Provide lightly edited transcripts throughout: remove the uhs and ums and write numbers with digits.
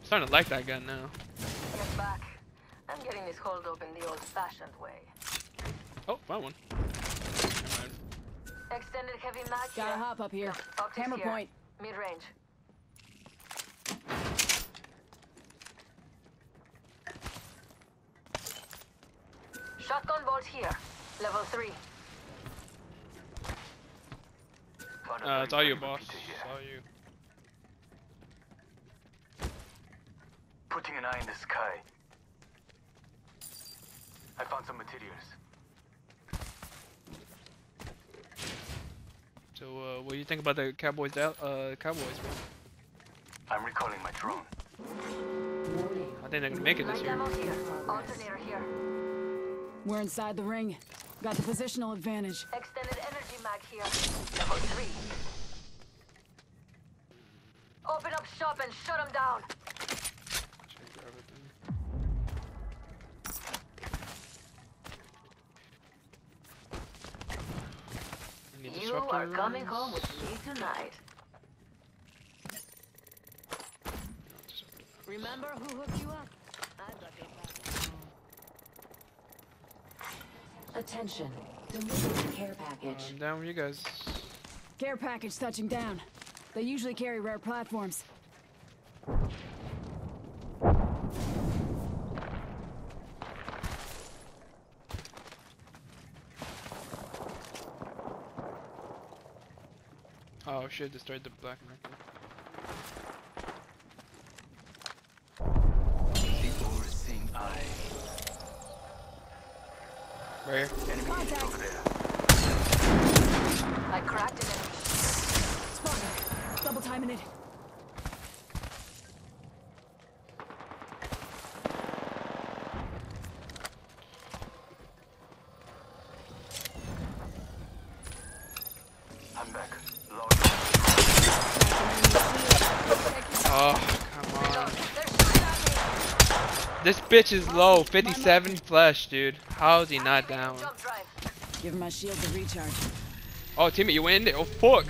Starting to like that gun now. Get back. I'm getting this hold open the old-fashioned way. Oh, found one. Never mind. Extended heavy mag. Got a hop up here. Optics Hammer here. point. Mid-range. Shotgun bolt here. Level 3. It's all you, boss. It's all you. Putting an eye in the sky. I found some materials. So, what do you think about the Cowboys? Cowboys, bro? I'm recalling my drone. I think they're gonna make it this Light year. ammo here. Alternator here. We're inside the ring. Got the positional advantage. Extended energy mag here. Level 3. Open up shop and shut them down. Change everything. I need You are disruptors. coming home with me tonight. Remember who hooked you up? I've got your back. Attention. Delivery care package. I'm down with you guys. Care package touching down. They usually carry rare platforms. Oh shit, destroyed the black market. The overseeing eye. Right here. Enemy Contact. over there. I cracked an enemy. Spotted. Double timing it. I'm back. Low. Oh, come on. They're shooting at me. This bitch is low. 57 flesh, dude. How is he not down? Jump drive. Give my shield a recharge. Oh, teammate, you win? Oh, fuck.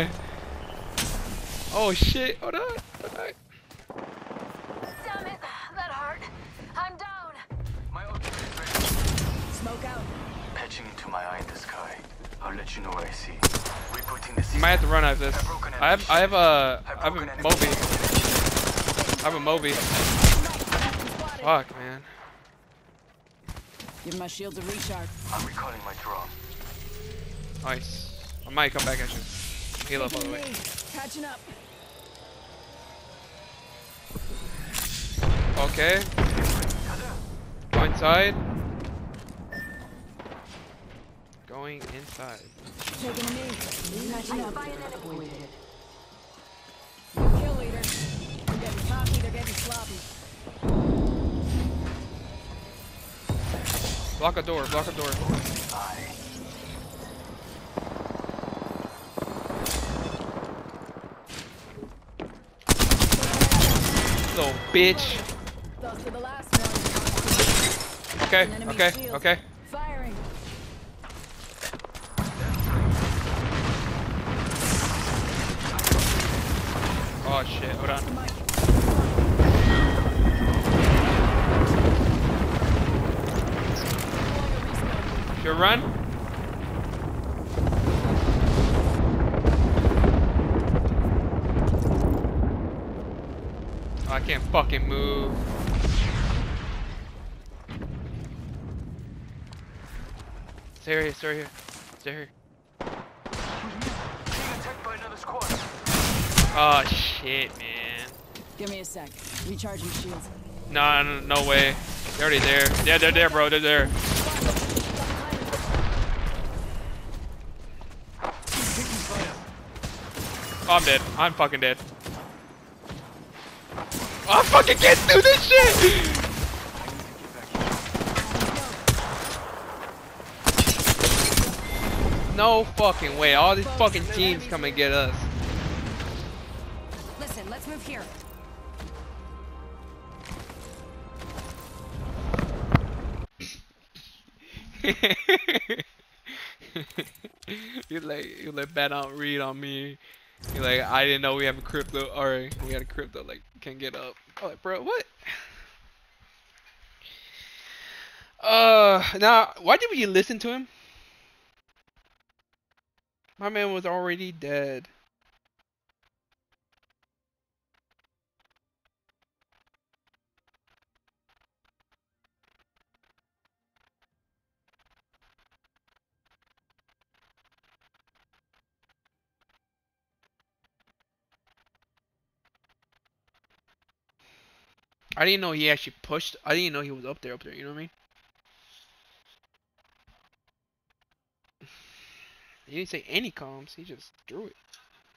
Oh, shit. Hold on. Hold on. Damn it. That hurt. I'm down. My ultimate is ready. Smoke out. Patching into my eye in the sky. I'll let you know what I see. Rebooting the You might have to run out of this. I have a Moby. I have a Moby. Fuck, man. Give my shield a recharge. I'm recalling my drone. Nice. I might come back at you. Heal up all the way. Catching up. Okay. Go inside. Going inside. Taking a knee. Catching up. By an enemy. Kill leader. They're getting cocky, they're getting sloppy. Block a door. Block a door. Eye. Little bitch. Those for the last one. Okay. An enemy Okay. shield. Okay. Firing. Oh shit. Hold on. Mike. Should run. Oh, I can't fucking move. Stay here. Stay here. Stay here. Being attacked by another squad. Oh shit, man. Give me a sec. Recharging shields. No, no, no way. They're already there. Yeah, they're there, bro. They're there. Oh, I'm dead. I'm fucking dead. Oh, I fucking can't do this shit! No fucking way. All these fucking teams come and get us. Listen, let's move here. you let bet on read on me. You're like, I didn't know we have a crypto, or we had a crypto, like, can't get up. Oh, bro, what? Now, why did we listen to him? My man was already dead. I didn't know he actually pushed. I didn't know he was up there, you know what I mean? He didn't say any comms, he just threw it.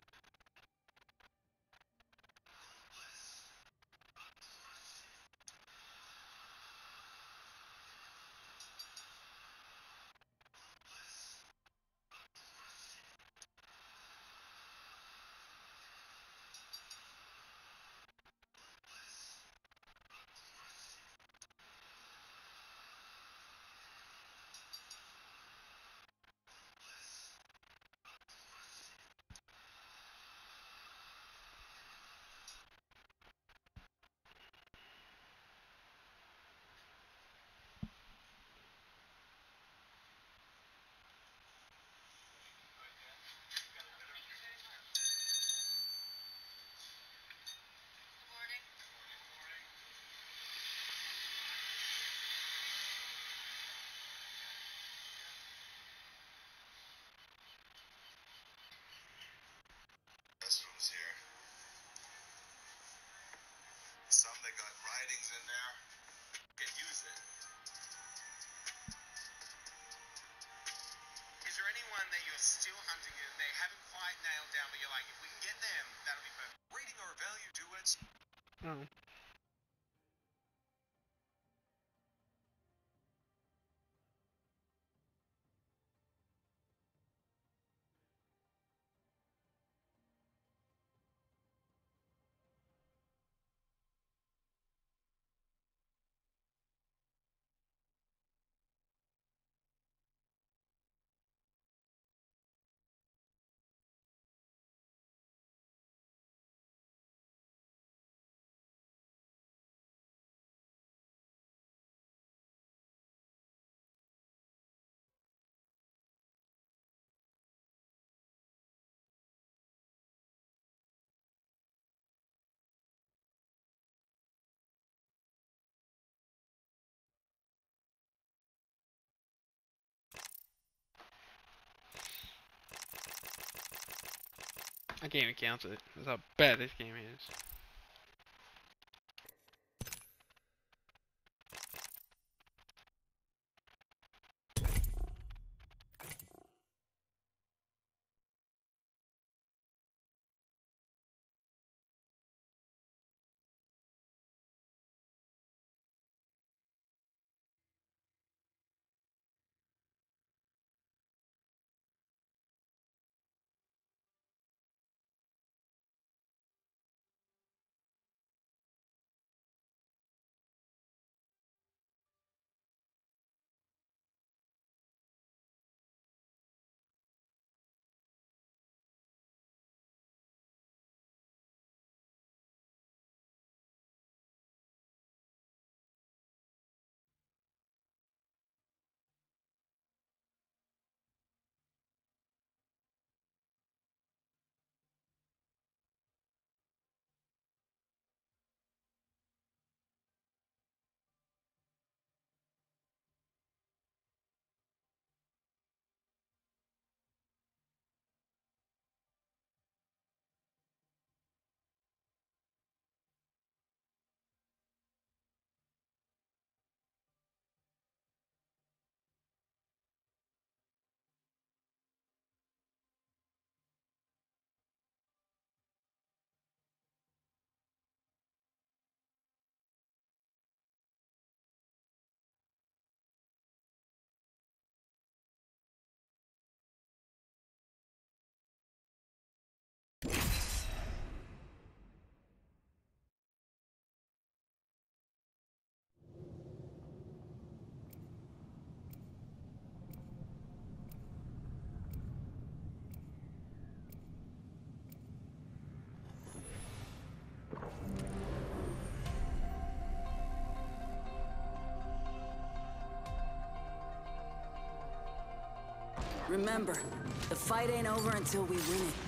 Restrooms here. Some that got writings in there can use it. Is there anyone that you're still hunting and they haven't quite nailed down, but you're like, if we can get them, that'll be perfect? Rating or value duets? Oh. I can't even count it. That's how bad this game is. Remember, the fight ain't over until we win it.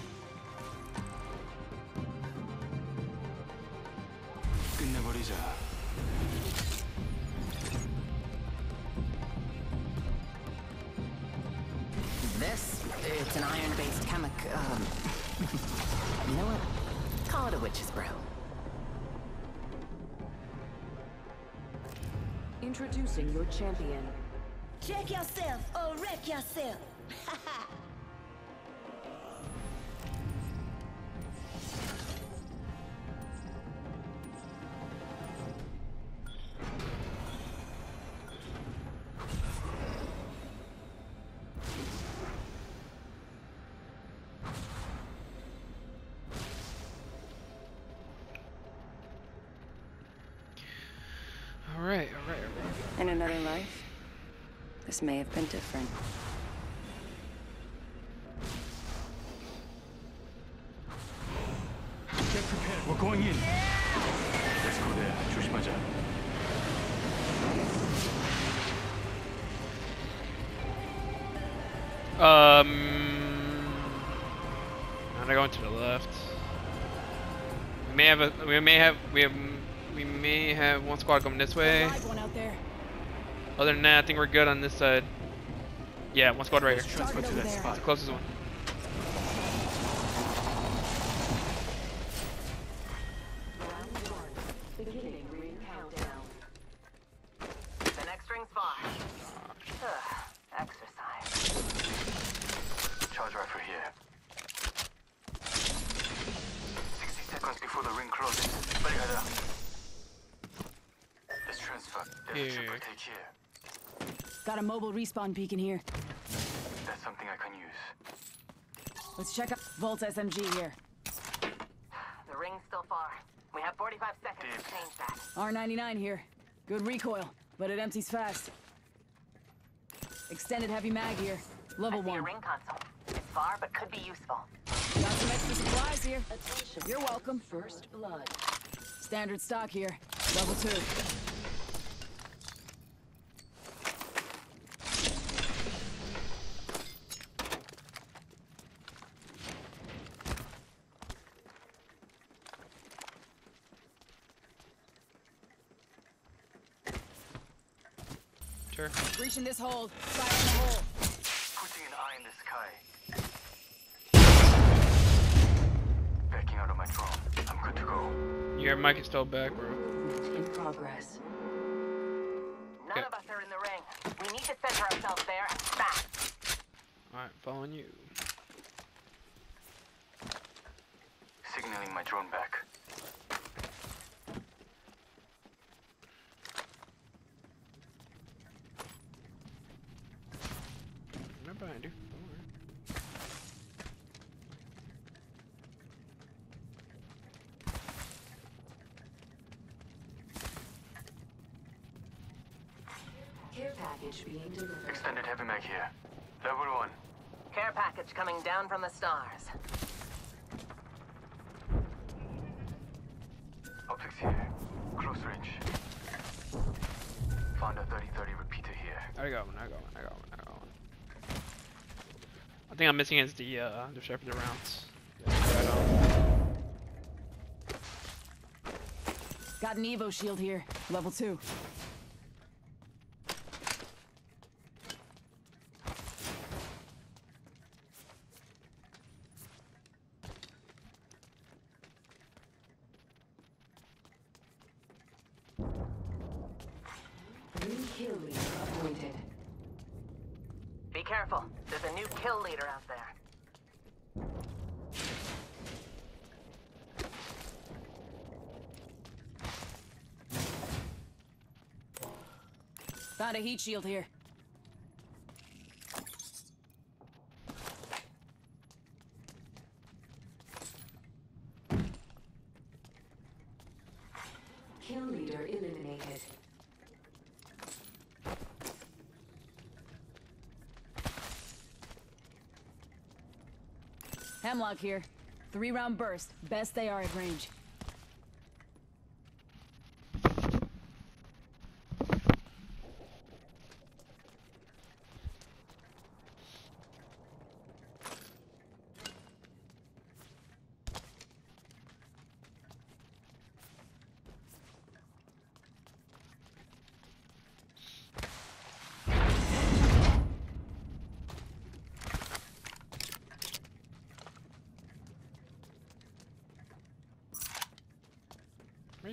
끝내버리자. This, it's an iron-based chemic, you know what? Call it a witch's brew. Introducing your champion. Check yourself or wreck yourself. All right. In another life, this may have been different. Get prepared. We're going in. Let's go there. 조심하자. I'm gonna go to the left. We may have one squad coming this way. Live one out there. Other than that, I think we're good on this side. Yeah, one squad right here. Transfer to over that there. spot. The closest one. Beginning ring countdown. The next ring's far. Exercise. Charge rifle here. 60 seconds before the ring closes. 빨리 가자. Let's transfer. There's a triple take here. Got a mobile respawn beacon here. That's something I can use. Let's check out Volt's SMG here. The ring's still far. We have 45 seconds to change that. R99 here. Good recoil, but it empties fast. Extended heavy mag here. Level I see a 1. ring console. It's far, but could be useful. Got some extra supplies here. Attention. You're welcome. First blood. Standard stock here. Level 2. Sure. Breaching this hold. Fire in the hole. Putting an eye in the sky. Backing out of my drone. I'm good to go. Your mic is still back, bro. In progress. None Okay. of us are in the ring. We need to center ourselves there and fast. Alright, following you. Signaling my drone back. I'm right behind you. Don't worry. Care package being delivered. Extended heavy mag here. Level 1. Care package coming down from the stars. Optics here. Close range. Found a 30-30 repeater here. I got one. I think I'm missing is the shepherd rounds. Right on. Got an Evo shield here. Level 2. New kill leader appointed. Be careful. There's a new kill leader out there. Found a heat shield here. Kill leader eliminated. Hemlock here. 3-round burst. Best they are at range.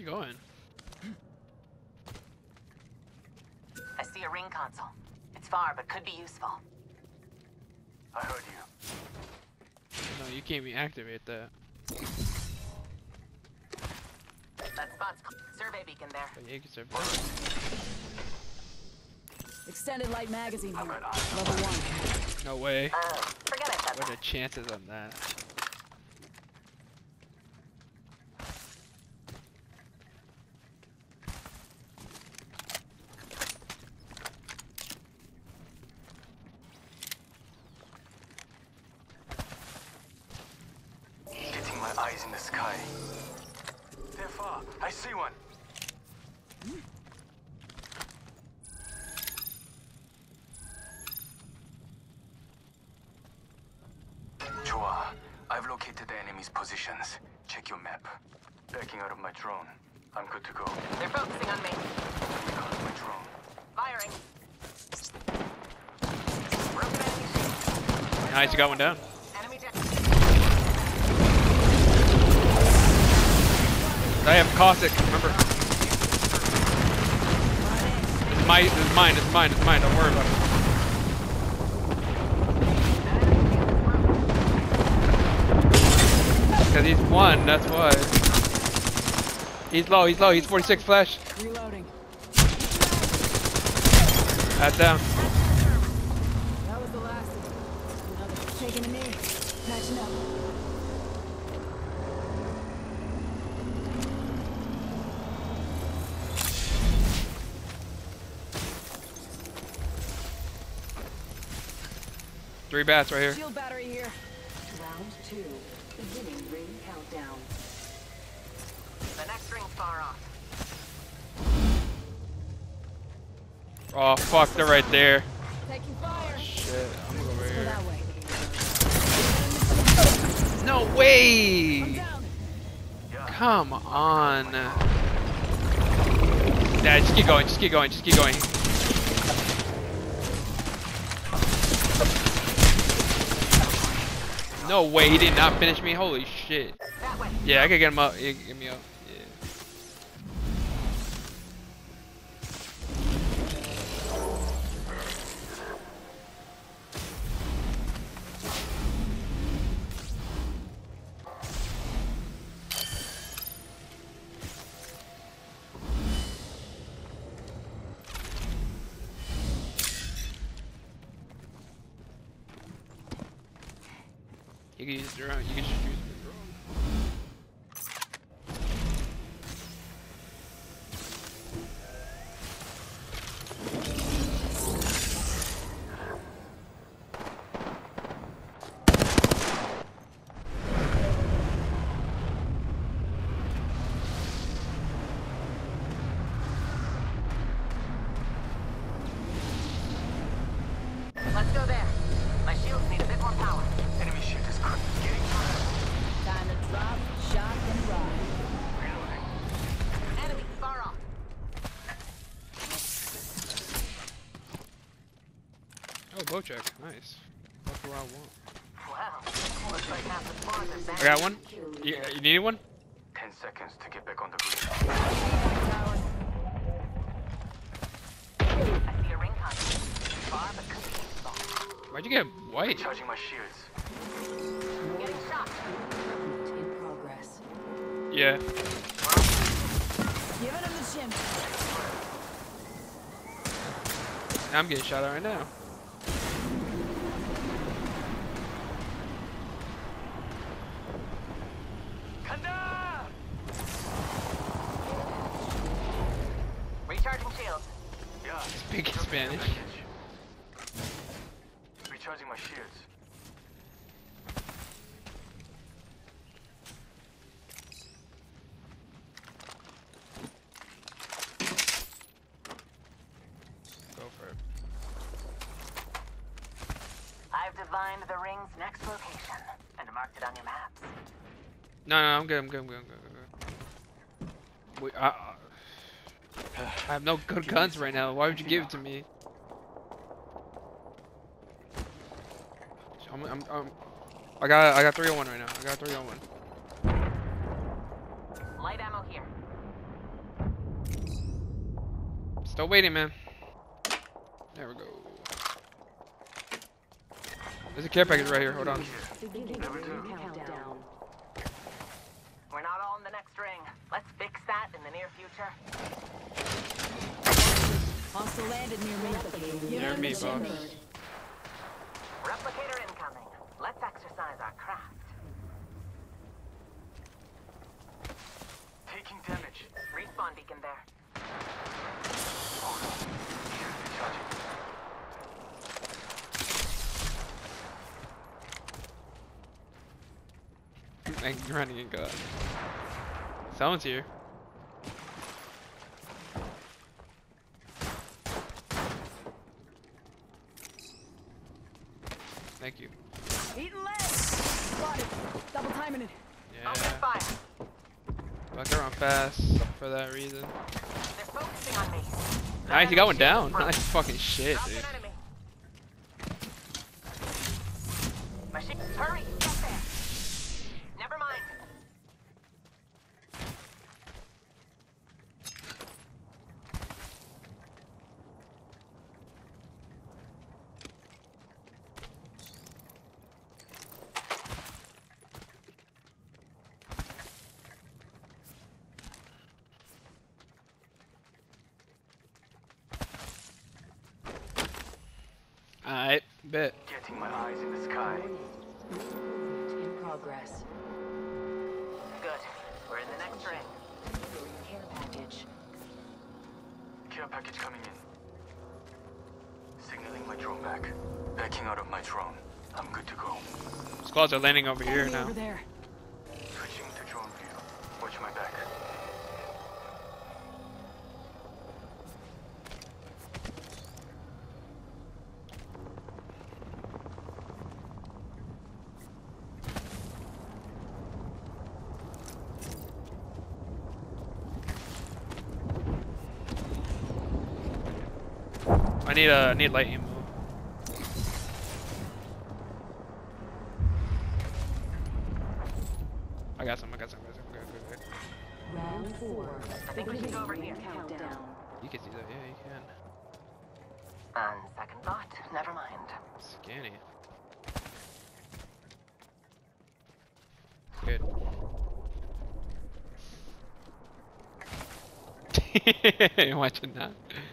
going? I see a ring console. It's far, but could be useful. I heard you. No, you can't reactivate that. That spot's survey beacon there. But yeah, you can start. Extended light magazine here. Level 1. No way. Forget I said What are that. the chances on that? Getting my eyes in the sky. They're far. I see one. Chua, I've located the enemy's positions. Check your map. Backing out of my drone. I'm good to go. They're focusing on me. Out of my drone. Firing. Broken enemy shield. Nice, you got one down. Enemy jet. I have caustic. Remember? This is mine. Don't worry about it. Because he's one, that's why. He's low. He's 46 flash. Reloading. That's down. That was the last of it. Another taking a knee. Patching up. Three bats right here. Shield battery here. Round 2. Beginning ring countdown. The next ring's far off. Oh fuck, they're right there. Taking fire. Shit, I'm gonna go over Go here. that way. No I'm way! down. Come on. Nah, just keep going. No way, he did not finish me. Holy shit. That way. Yeah, I could get him up. Yeah, get me up. Yeah. You can use your own. You can just use your own. Let's go there. My shields need a bit more power. Enemy shield is getting Time to drop, shot, and ride. reloading. Enemy far off. Oh, bow check. Nice. That's what I want. Wow. Looks like half the spawns are back. I got one. You need one? 10 seconds to get back on the grid. I see a ring console. Far, but could be useful. Why'd you get white? Charging my shields. Getting shot. In progress. Yeah. Giving him the shim. I'm getting shot at right now. Recharging shields. Yeah. Speaking Spanish. Recharging my shields. Go for it. I've divined the ring's next location and marked it on your maps. No, I'm good. Wait, I have no good guns right now. Why would you give it to me? I got 301 right now. I got 301. Light ammo here. Still waiting, man. There we go. There's a care package right here. Hold on. Beginning ring countdown. We're not all in the next ring. Let's fix that in the near future. Hostile landed near me. Near me, boss. Replicator incoming. Let's exercise our craft. Taking damage. Respawn beacon there. Hold on. Shield recharging. And running and God. Someone's here. Thank you. Eating legs. Spotted. Double timing it. Yeah. Open fire. Fuck around fast for that reason. They're focusing on me. Nice, he got one down. Nice fucking shit, Drop dude. an enemy. Machine, hurry, get there. Never mind. Alright, bet. Getting my eyes in the sky. In progress. Good. We're in the next ring. Care package. Care package coming in. Signaling my drone back. Backing out of my drone. I'm good to go. Squads are landing over here Enemy now. over there. Switching to drone view. Watch my back. I need light ammo. I got some. Good. Round 4. I think we should go over here. Countdown. You can see that, yeah, you can. On second thought, never mind. Scanny. Good. Watching that.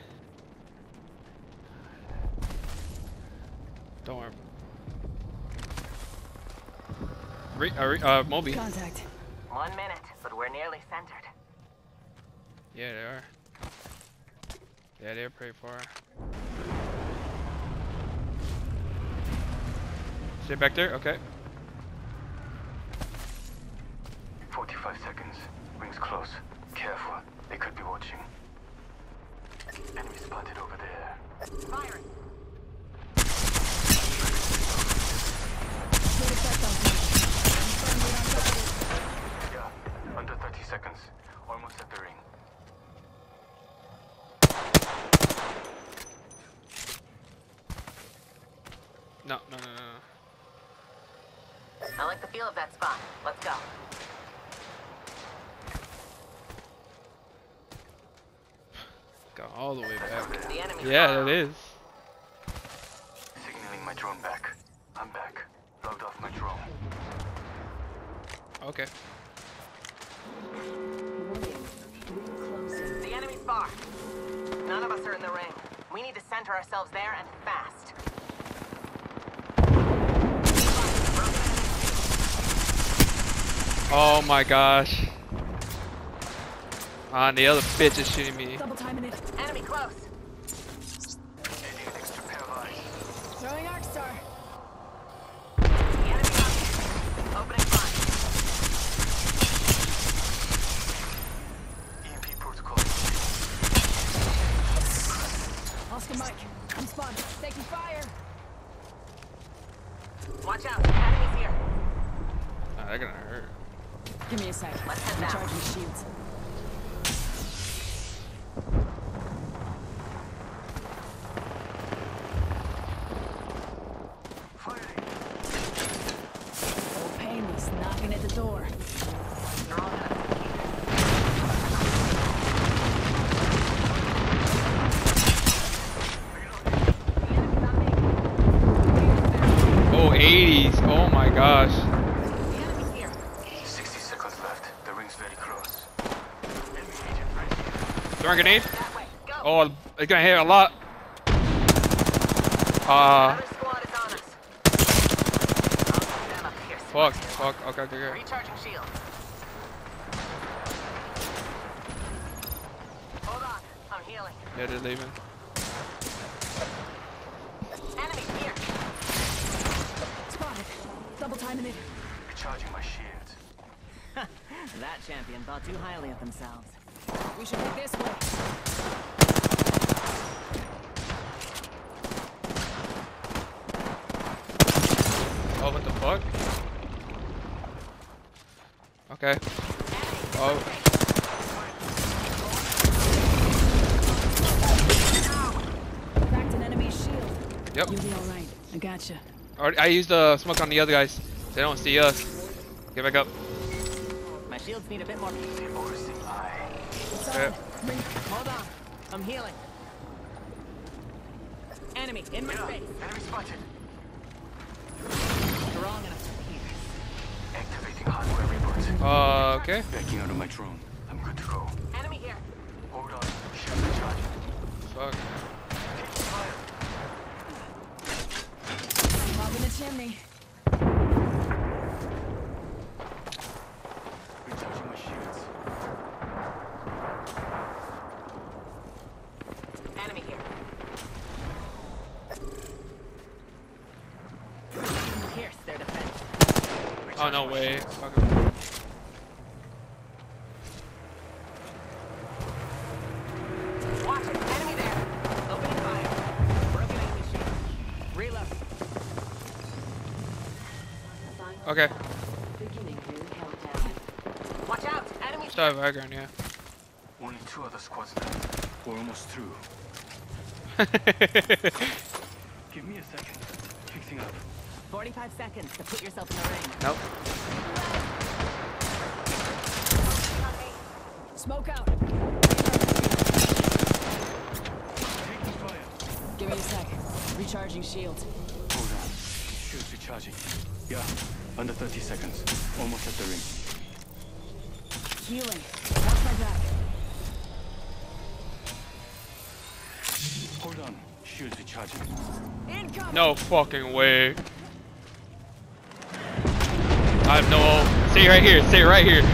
Don't worry. Moby. Contact. 1 minute, but we're nearly centered. Yeah, they are. Yeah, they're pretty far. Stay back there? Okay. 45 seconds. Rings close. Careful. They could be watching. Enemy spotted over there. Firing. Yeah. Under 30 seconds. Almost at the ring. No. I like the feel of that spot. Let's go. Go all the way back. The enemy. Yeah, it is. Signaling my drone back. I'm back. Logged off my drone. Okay. Warning. Ring closing. The enemy's far. None of us are in the ring. We need to center ourselves there and fast. Oh my gosh. Ah, the other bitch is shooting me. Double timing it. Enemy close. Adding an extra pair of eyes. Throwing Arc Star. The enemy up. Opening fire. EMP protocol. Oscar Mike. I'm spotted. Taking fire. Watch out. Enemies here. Ah, they're gonna hurt. Give me a sec. Let's head down. Recharging shields. Old Payne's knocking at the door. They're all gonna. my gosh. The enemy's here. 60 seconds left. The ring's very close. Throwing grenade. That way. Go. Oh, it's gonna hit a lot. Another squad is on us. Oh, them up here. Fuck. Okay. Recharging shield. Hold on. I'm healing. Yeah, they're leaving. Enemy here. Spotted. Double timing it. Recharging my shields. That champion thought too highly of themselves. We should head this way. Oh, what the fuck? Okay. Oh. Cracked an enemy's shield. Yep. You'll be all right. I gotcha. I used the smoke on the other guys. They don't see us. Get back up. My shields need a bit more. It's Yeah. on. Ring. Hold on. I'm healing. Enemy in my face. Enemy spotted. Strong enough to pierce. Activating hardware reboot. Okay. Backing out of my drone. I'm good to go. Enemy here. Hold on. Shield recharging. Fuck. Taking fire. Pop in the chimney. Recharging my shields. Enemy here. Pierce their defense. Oh, no way. Fuck. Watch it. Enemy there. Opening fire. Broken enemy shield. Reload. Okay. Beginning ring countdown. Watch out. Enemy. Start background, yeah. Only 2 other squads left. We're almost through. Give me a second. Fixing up. 45 seconds to put yourself in the ring. Nope. Smoke out. Taking fire. Give me a sec. Recharging shields. Hold on. Shields recharging. Yeah. Under 30 seconds. Almost at the ring. Healing. Watch my back. Hold on. Shields recharging. Incoming. No fucking way. I have no. Stay right here. Stay right here.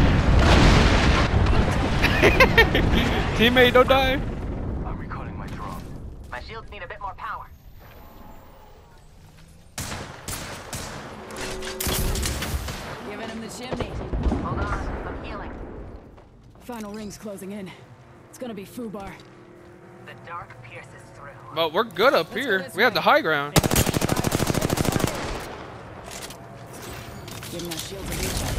Teammate, don't die. I'm recalling my drone. My shields need a bit more power. Giving him the chimney. Hold on. I'm healing. Final ring's closing in. It's gonna be FUBAR. The dark pierces through. But we're good up Let's go here. this We have way. the high ground. Give my shield a recharge.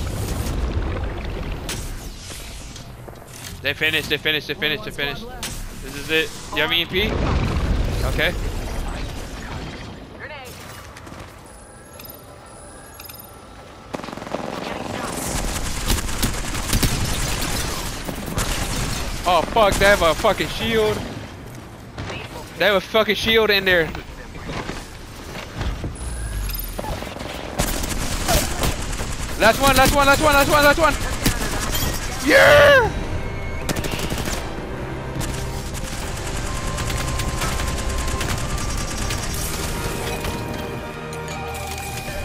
They finished. They finished. They finished. They finished. This is it. Do you have EMP? Okay. Grenade. Oh fuck! They have a fucking shield. They have a fucking shield in there. Last one. Last one. Last one. Last one. Last one. Yeah.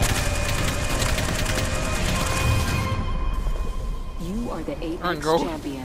You are the Run, Apex girl. champion.